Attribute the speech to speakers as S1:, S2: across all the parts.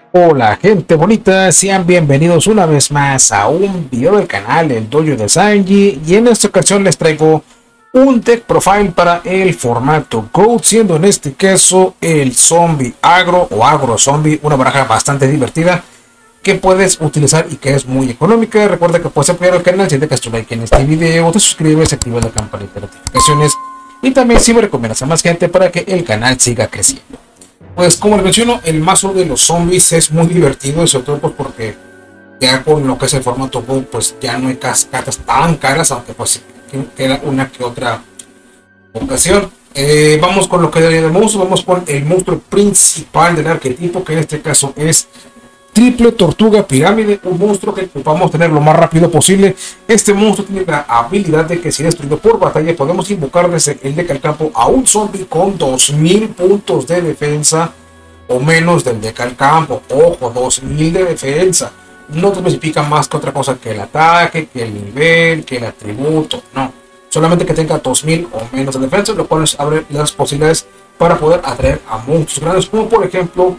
S1: Hola gente bonita, sean bienvenidos una vez más a un video del canal El Dojo de Sanji, y en esta ocasión les traigo un deck profile para el formato GOAT, siendo en este caso el Zombie Agro o Agro Zombie, una baraja bastante divertida que puedes utilizar y que es muy económica. Recuerda que puedes apoyar al canal si dejas tu like en este video, te suscribes, activas la campanita de notificaciones y también si me recomiendas a más gente para que el canal siga creciendo. Pues como les menciono, el mazo de los zombies es muy divertido, y sobre todo pues porque ya con lo que es el formato GO, pues ya no hay cartas tan caras, aunque pues queda una que otra ocasión. Vamos con lo que daría de monstruo. Vamos con el monstruo principal del arquetipo, que en este caso es Triple Tortuga Pirámide, un monstruo que ocupamos tener lo más rápido posible. Este monstruo tiene la habilidad de que si destruido por batalla podemos invocar desde el deck al campo a un zombie con 2000 puntos de defensa o menos del deck al campo. Ojo, 2000 de defensa. No te especifica más que otra cosa que el ataque, que el nivel, que el atributo. No, solamente que tenga 2000 o menos de defensa, lo cual nos abre las posibilidades para poder atraer a monstruos grandes, como por ejemplo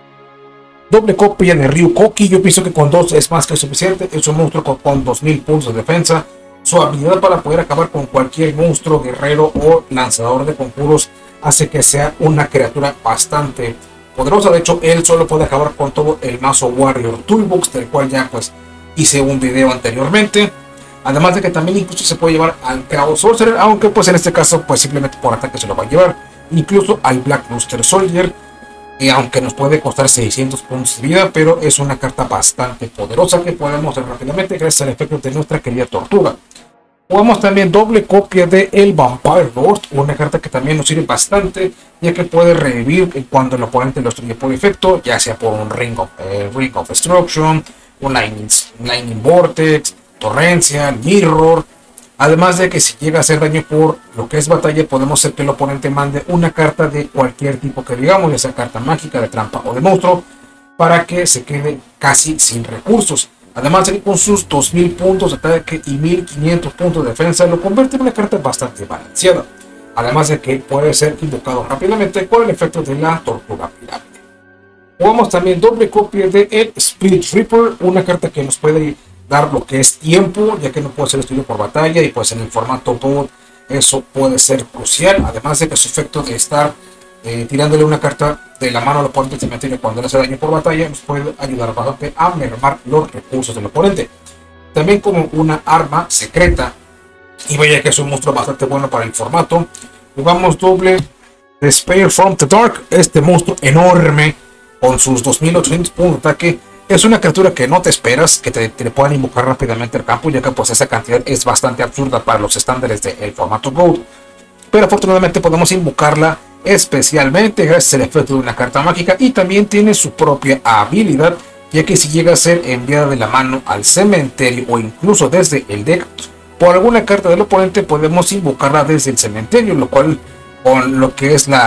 S1: doble copia de Ryukoki. Yo pienso que con 2 es más que suficiente. Es un monstruo con 2000 puntos de defensa. Su habilidad para poder acabar con cualquier monstruo, guerrero o lanzador de conjuros hace que sea una criatura bastante poderosa. De hecho, él solo puede acabar con todo el mazo Warrior Toolbox, del cual ya pues hice un video anteriormente. Además de que también incluso se puede llevar al Chaos Sorcerer, aunque pues en este caso pues simplemente por ataque se lo va a llevar. Incluso al Black Luster Soldier, aunque nos puede costar 600 puntos de vida, pero es una carta bastante poderosa que podemos hacer rápidamente gracias al efecto de nuestra querida tortuga. Jugamos también doble copia de el Vampire Lord, una carta que también nos sirve bastante, ya que puede revivir cuando el oponente lo destruye por efecto, ya sea por un Ring of Destruction, un Lightning Vortex, Torrencial, Mirror. Además de que si llega a hacer daño por lo que es batalla, podemos hacer que el oponente mande una carta de cualquier tipo que digamos, ya sea carta mágica, de trampa o de monstruo, para que se quede casi sin recursos. Además de que con sus 2000 puntos de ataque y 1500 puntos de defensa, lo convierte en una carta bastante balanceada. Además de que puede ser invocado rápidamente con el efecto de la tortuga pirámide. Jugamos también doble copia de el Spirit Reaper, una carta que nos puede dar lo que es tiempo, ya que no puede ser destruido por batalla, y pues en el formato GOAT eso puede ser crucial. Además de que su efecto de estar tirándole una carta de la mano al oponente del cementerio cuando le hace daño por batalla nos puede ayudar bastante a mermar los recursos del oponente. También como una arma secreta, y vaya que es un monstruo bastante bueno para el formato, jugamos doble Despair from the Dark. Este monstruo enorme con sus 2800 puntos de ataque es una criatura que no te esperas que te puedan invocar rápidamente al campo, ya que pues esa cantidad es bastante absurda para los estándares del formato GOAT. Pero afortunadamente podemos invocarla especialmente gracias al efecto de una carta mágica, y también tiene su propia habilidad, ya que si llega a ser enviada de la mano al cementerio o incluso desde el deck por alguna carta del oponente, podemos invocarla desde el cementerio, lo cual con lo que es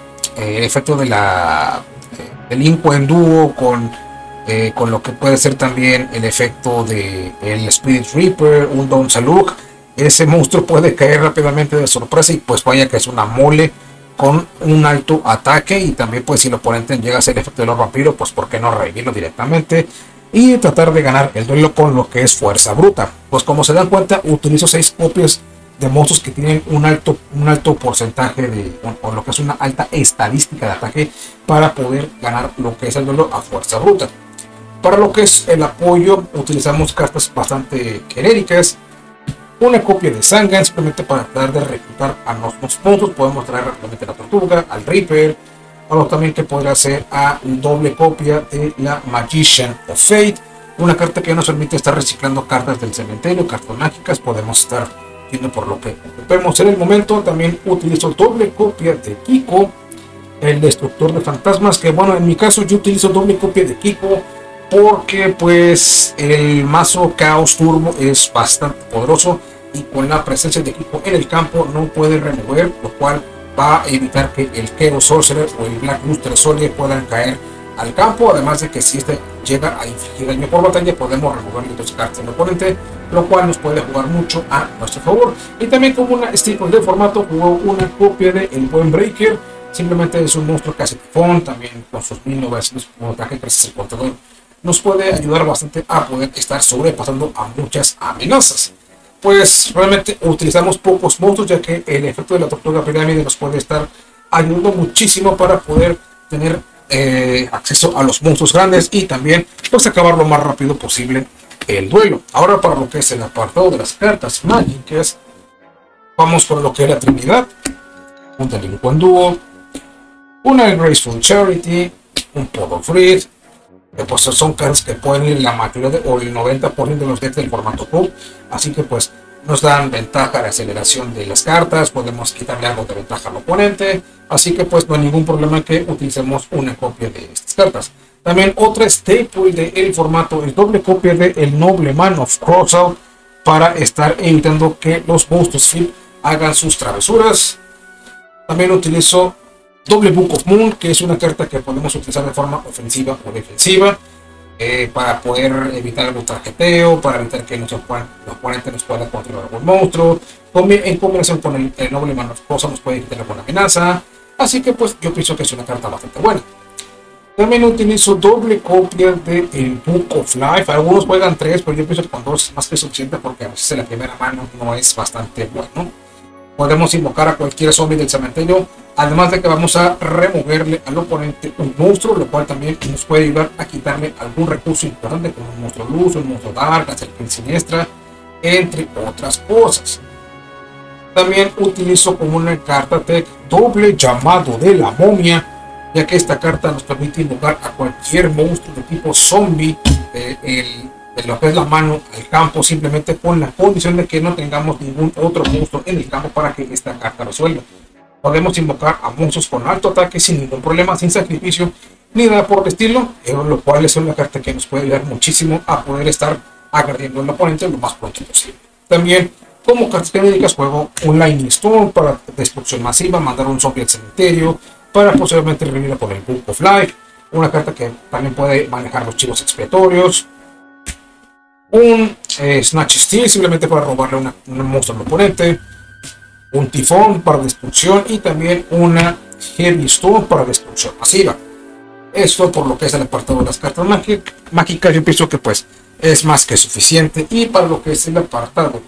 S1: el efecto de del Inco en dúo con lo que puede ser también el efecto de el Spirit Reaper, un Don Saluk, ese monstruo puede caer rápidamente de sorpresa, y pues vaya que es una mole con un alto ataque. Y también pues si el oponente llega a hacer el efecto de los vampiros, pues por qué no revivirlo directamente y tratar de ganar el duelo con lo que es fuerza bruta. Pues como se dan cuenta, utilizo 6 copias de monstruos que tienen un alto porcentaje o lo que es una alta estadística de ataque para poder ganar lo que es el duelo a fuerza bruta. Para lo que es el apoyo, utilizamos cartas bastante genéricas. Una copia de Sangan, simplemente para tratar de reclutar a los puntos. Podemos traer rápidamente a la tortuga, al Reaper, algo también que podría ser a doble copia de la Magician of Fate, una carta que nos permite estar reciclando cartas del cementerio, cartas mágicas. Podemos estar viendo por lo que ocupemos en el momento. También utilizo doble copia de Kiko, el destructor de fantasmas, que bueno, en mi caso yo utilizo doble copia de Kiko porque pues el mazo Chaos Turbo es bastante poderoso, y con la presencia de Kiko en el campo no puede remover, lo cual va a evitar que el Chaos Sorcerer o el Black Luster Soldier puedan caer al campo. Además de que si este llega a infligir daño por batalla, podemos removerle 2 cartas al oponente, lo cual nos puede jugar mucho a nuestro favor. Y también como una staple de formato, jugó una copia de el Buen Breaker, Simplemente es un monstruo que hace tifón, también con sus 1900 puntaje gracias al contador. Nos puede ayudar bastante a poder estar sobrepasando a muchas amenazas. Pues realmente utilizamos pocos monstruos, ya que el efecto de la tortuga pirámide nos puede estar ayudando muchísimo para poder tener acceso a los monstruos grandes y también pues acabar lo más rápido posible el duelo. Ahora para lo que es el apartado de las cartas mágicas, vamos con lo que es la Trinidad: un Delinquent Duo, una Graceful Charity, un Pod of Reed. Pues son cartas que pueden ir la mayoría o el 90% de los decks del formato Cup, así que pues nos dan ventaja de aceleración de las cartas, podemos quitarle algo de ventaja al oponente, así que pues no hay ningún problema que utilicemos una copia de estas cartas. También otra staple del formato es doble copia de el Noble Man of Crossout para estar evitando que los monstruos field hagan sus travesuras. También utilizo doble Book of Moon, que es una carta que podemos utilizar de forma ofensiva o defensiva para poder evitar algún tarjeteo, para evitar que nuestro oponente nos pueda controlar algún monstruo. En combinación con el Noble Man of Crossout nos puede evitar alguna amenaza, así que pues yo pienso que es una carta bastante buena. También utilizo doble copia de el Book of Life. Algunos juegan 3, pero yo pienso que con 2 es más que suficiente, porque a veces en la primera mano no es bastante bueno. Podemos invocar a cualquier zombie del cementerio, además de que vamos a removerle al oponente un monstruo, lo cual también nos puede ayudar a quitarle algún recurso importante, como un monstruo luz, un monstruo dark, la serpiente siniestra, entre otras cosas. También utilizo como una carta tech doble Llamado de la Momia, ya que esta carta nos permite invocar a cualquier monstruo de tipo zombie de lo que es la mano al campo, simplemente con la condición de que no tengamos ningún otro monstruo en el campo para que esta carta resuelva. Podemos invocar a monstruos con alto ataque sin ningún problema, sin sacrificio ni nada por el estilo, lo cual es una carta que nos puede ayudar muchísimo a poder estar agrediendo al oponente lo más pronto posible. También como cartas genéricas juego un Lightning Storm para destrucción masiva, mandar un zombie al cementerio para posiblemente revivirla con el Book of Life, una carta que también puede manejar los chivos expiatorios. Un Snatch Steel simplemente para robarle un monstruo al oponente, un Tifón para destrucción y también una Heavy Stone para destrucción masiva. Esto por lo que es el apartado de las cartas mágicas, yo pienso que pues es más que suficiente. Y para lo que es el apartado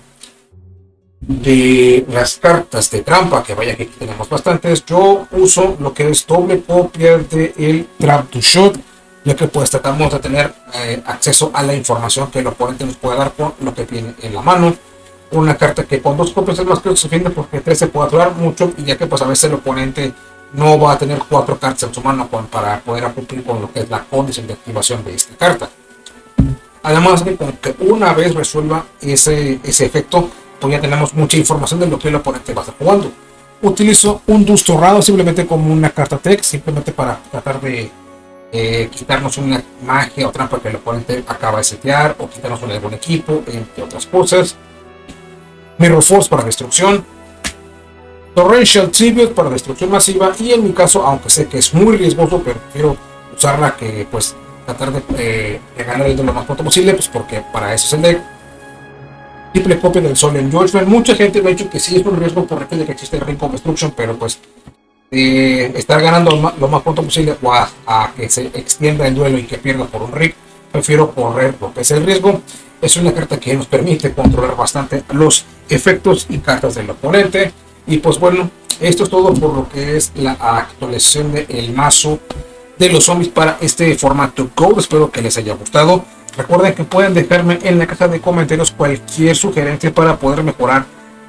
S1: de las cartas de trampa, que vaya que aquí tenemos bastantes, yo uso lo que es doble copia de el Trap to Shot, ya que pues tratamos de tener acceso a la información que el oponente nos puede dar con lo que tiene en la mano. Una carta que con 2 copias es más que suficiente, porque 3 se puede aturar mucho, y ya que pues a veces el oponente no va a tener 4 cartas en su mano para poder cumplir con lo que es la condición de activación de esta carta. Además de que una vez resuelva ese efecto, pues ya tenemos mucha información de lo que el oponente va a estar jugando. Utilizo un Dus Torrado simplemente como una carta tech, simplemente para tratar de quitarnos una magia o trampa que el oponente acaba de setear, o quitarnos un algún equipo, entre otras cosas. Mirror Force para destrucción, Torrential Tribute para destrucción masiva, y en mi caso, aunque sé que es muy riesgoso, pero prefiero usarla que pues tratar de ganar el lo más pronto posible, pues porque para eso es el deck. Triple copia del Solemn Judgment. Mucha gente me ha dicho que sí es un riesgo por el hecho de que existe el Ring of Destruction, pero pues estar ganando lo más pronto posible o a que se extienda el duelo y que pierda por un rig, prefiero correr lo que es el riesgo. Es una carta que nos permite controlar bastante los efectos y cartas del oponente. Y pues bueno, esto es todo por lo que es la actualización del mazo de los zombies para este formato Go. Espero que les haya gustado. Recuerden que pueden dejarme en la caja de comentarios cualquier sugerencia para poder mejorar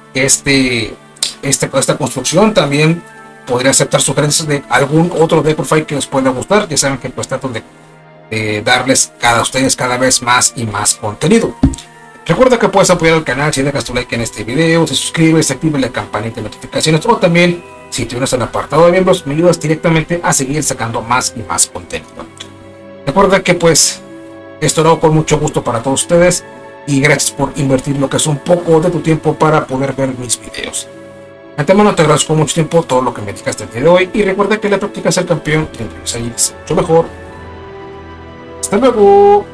S1: esta construcción. También podría aceptar sugerencias de algún otro deck profile que les pueda gustar. Ya saben que pues trato de darles a ustedes cada vez más y más contenido. Recuerda que puedes apoyar al canal si dejas tu like en este video, te suscribes, activa la campanita de notificaciones, o también si te unes al apartado de miembros me ayudas directamente a seguir sacando más y más contenido. Recuerda que pues esto lo hago con mucho gusto para todos ustedes, y gracias por invertir lo que es un poco de tu tiempo para poder ver mis videos. De antemano te agradezco mucho tiempo todo lo que me dedicaste el día de hoy, y recuerda que la práctica es el campeón y entre es mucho mejor. Hasta luego.